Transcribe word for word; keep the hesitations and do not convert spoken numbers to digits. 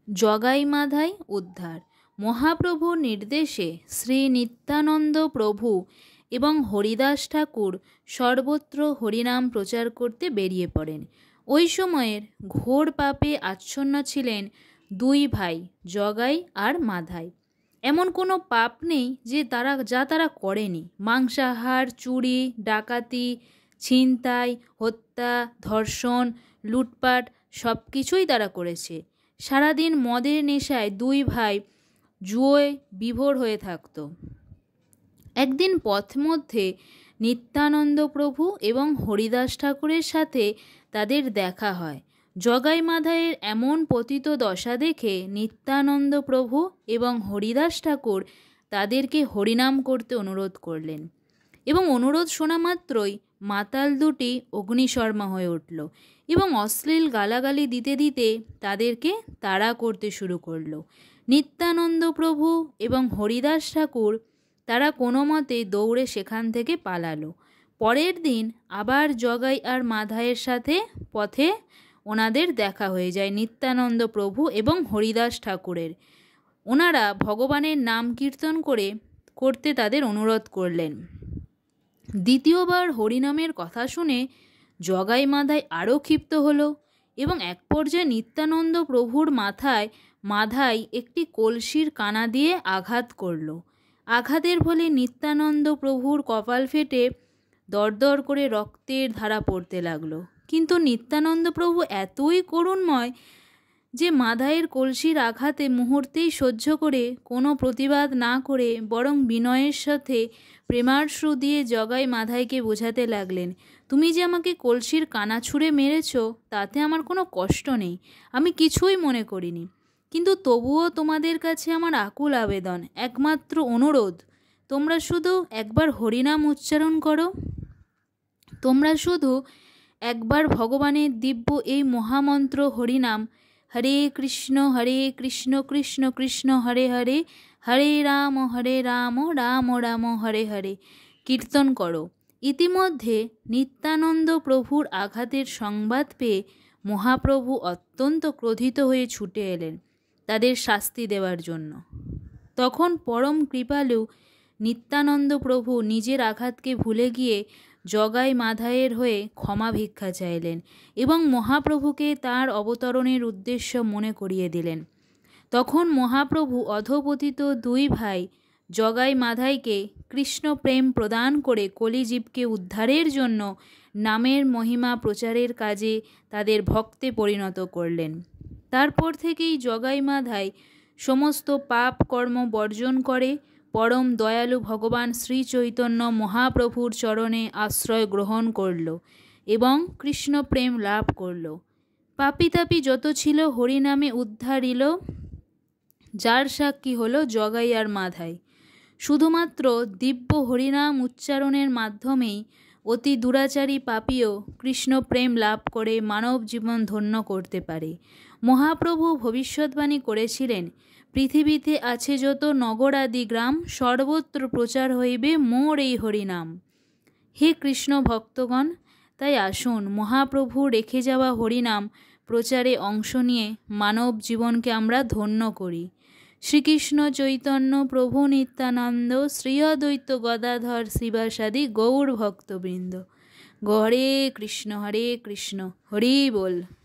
জগাই মাধাই উদ্ধার। মহাপ্রভুর নির্দেশে শ্রী নিত্যানন্দ প্রভু এবং হরিদাস ঠাকুর সর্বত্র হরিনাম প্রচার করতে বেরিয়ে পড়েন। ওই সময়ের ঘোর পাপে আচ্ছন্ন ছিলেন দুই ভাই জগাই আর মাধাই। এমন কোনো পাপ নেই যে তারা যা তারা করেনি। মাংসাহার, চুরি, ডাকাতি, ছিনতাই, হত্যা, ধর্ষণ, লুটপাট সব কিছুই তারা করেছে। সারাদিন মদের নেশায় দুই ভাই জুয়োয় বিভোর হয়ে থাকত। একদিন পথমধ্যে নিত্যানন্দ প্রভু এবং হরিদাস ঠাকুরের সাথে তাদের দেখা হয়। জগাই মাধাইয়ের এমন পতিত দশা দেখে নিত্যানন্দ প্রভু এবং হরিদাস ঠাকুর তাদেরকে হরিনাম করতে অনুরোধ করলেন এবং অনুরোধ শোনা মাত্রই মাতাল দুটি অগ্নিশর্মা হয়ে উঠল এবং অশ্লীল গালাগালি দিতে দিতে তাদেরকে তাড়া করতে শুরু করল। নিত্যানন্দ প্রভু এবং হরিদাস ঠাকুর তারা কোনো মতে দৌড়ে সেখান থেকে পালালো। পরের দিন আবার জগাই আর মাধাইয়ের সাথে পথে ওনাদের দেখা হয়ে যায় নিত্যানন্দ প্রভু এবং হরিদাস ঠাকুরের। ওনারা ভগবানের নাম কীর্তন করে করতে তাদের অনুরোধ করলেন। দ্বিতীয়বার হরিনামের কথা শুনে জগাই মাধাই আরও ক্ষিপ্ত হলো এবং এক পর্যায়ে নিত্যানন্দ প্রভুর মাথায় মাধাই একটি কলসির কানা দিয়ে আঘাত করল। আঘাতের ফলে নিত্যানন্দ প্রভুর কপাল ফেটে দরদর করে রক্তের ধারা পড়তে লাগলো। কিন্তু নিত্যানন্দ প্রভু এতই করুণময় যে মাধাইয়ের কলসির আঘাতে মুহূর্তেই সহ্য করে কোনো প্রতিবাদ না করে বরং বিনয়ের সাথে প্রেমাশ্রু দিয়ে জগাই মাধাইকে বোঝাতে লাগলেন, তুমি যে আমাকে কলসির কানা ছুঁড়ে মেরেছ তাতে আমার কোনো কষ্ট নেই, আমি কিছুই মনে করিনি। কিন্তু তবুও তোমাদের কাছে আমার আকুল আবেদন, একমাত্র অনুরোধ, তোমরা শুধু একবার হরিনাম উচ্চারণ করো। তোমরা শুধু একবার ভগবানের দিব্য এই মহামন্ত্র হরিনাম, হরে কৃষ্ণ হরে কৃষ্ণ কৃষ্ণ কৃষ্ণ হরে হরে, হরে রাম হরে রাম রাম রাম হরে হরে কীর্তন করো। ইতিমধ্যে নিত্যানন্দ প্রভুর আঘাতের সংবাদ পেয়ে মহাপ্রভু অত্যন্ত ক্রোধিত হয়ে ছুটে এলেন তাদের শাস্তি দেওয়ার জন্য। তখন পরম কৃপালু নিত্যানন্দ প্রভু নিজের আঘাতকে ভুলে গিয়ে জগাই মাধাইয়ের হয়ে ক্ষমা ভিক্ষা চাইলেন এবং মহাপ্রভুকে তার অবতরণের উদ্দেশ্য মনে করিয়ে দিলেন। তখন মহাপ্রভু অধপতিত দুই ভাই জগাই মাধাইকে কৃষ্ণ প্রেম প্রদান করে কলিজীবকে উদ্ধারের জন্য নামের মহিমা প্রচারের কাজে তাদের ভক্তে পরিণত করলেন। তারপর থেকেই জগাই মাধাই সমস্ত পাপ কর্ম বর্জন করে পরম দয়ালু ভগবান শ্রী চৈতন্য মহাপ্রভুর চরণে আশ্রয় গ্রহণ করল এবং কৃষ্ণ প্রেম লাভ করল। পাপি তাপি যত ছিল হরিনামে উদ্ধারিল, যার সাক্ষী হল জগাই আর মাধাই। শুধুমাত্র দিব্য হরিনাম উচ্চারণের মাধ্যমেই অতি দুরাচারী পাপীও কৃষ্ণ প্রেম লাভ করে মানব জীবন ধন্য করতে পারে। মহাপ্রভু ভবিষ্যৎবাণী করেছিলেন, পৃথিবীতে আছে যত নগরাদি গ্রাম, সর্বত্র প্রচার হইবে মোর এই হরিনাম। হে কৃষ্ণ ভক্তগণ, তাই আসুন মহাপ্রভু রেখে যাওয়া হরিনাম প্রচারে অংশ নিয়ে মানব জীবনকে আমরা ধন্য করি। শ্রীকৃষ্ণ চৈতন্য প্রভু নিত্যানন্দ শ্রী অদ্বৈত গদাধর শিবাসাদি গৌর ভক্তবৃন্দ। হরে কৃষ্ণ হরে কৃষ্ণ হরি বল।